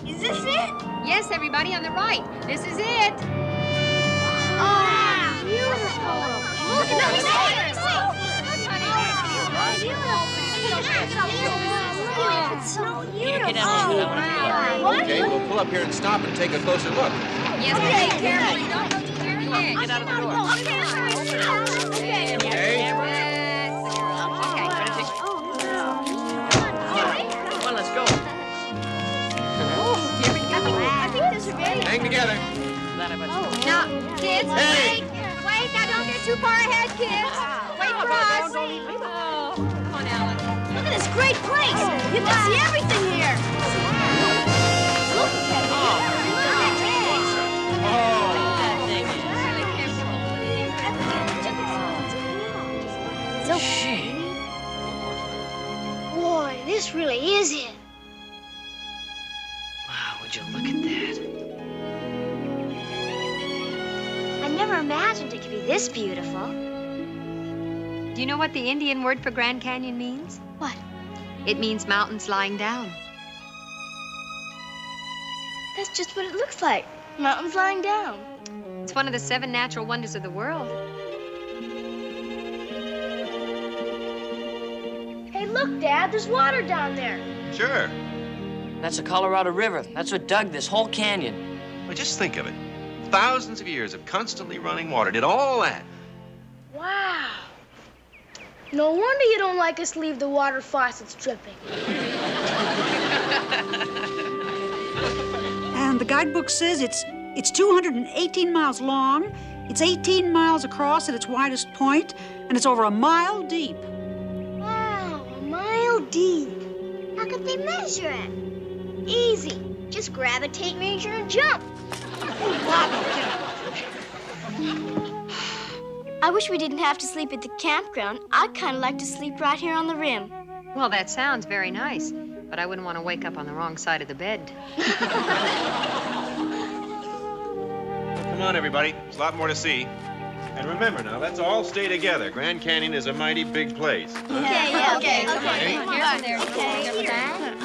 Is this it? Yes, everybody on the right. This is it. Oh, beautiful. Look at the stairs. It's so beautiful. Okay, we'll pull up here and stop and take a closer look. Yes, but be careful. You don't go too near the edge. Get out of the door. Okay. Come on, let's go. I think this is very... Hang together. Now, kids, Hey. wait. Now, don't get too far ahead, kids. Wait for us. Oh, come on, Alan. Look at this great place. You can see everything here. Look at it. So boy, this really is it. Wow, would you look at that? I never imagined it could be this beautiful. Do you know what the Indian word for Grand Canyon means? What? It means mountains lying down. That's just what it looks like. Mountains lying down. It's one of the 7 natural wonders of the world. Hey, look, Dad, there's water down there. Sure. That's the Colorado River. That's what dug this whole canyon. Well, just think of it. Thousands of years of constantly running water did all that. Wow. No wonder you don't like us to leave the water faucets dripping. And the guidebook says it's 218 miles long, it's 18 miles across at its widest point, and it's over a mile deep. Wow, a mile deep. How could they measure it? Easy. Just grab a tape measure and jump. I wish we didn't have to sleep at the campground. I'd kind of like to sleep right here on the rim. Well, that sounds very nice, but I wouldn't want to wake up on the wrong side of the bed. Come on, everybody. There's a lot more to see. And remember now, let's all stay together. Grand Canyon is a mighty big place. Okay. Careful there. Okay. Careful, Dad.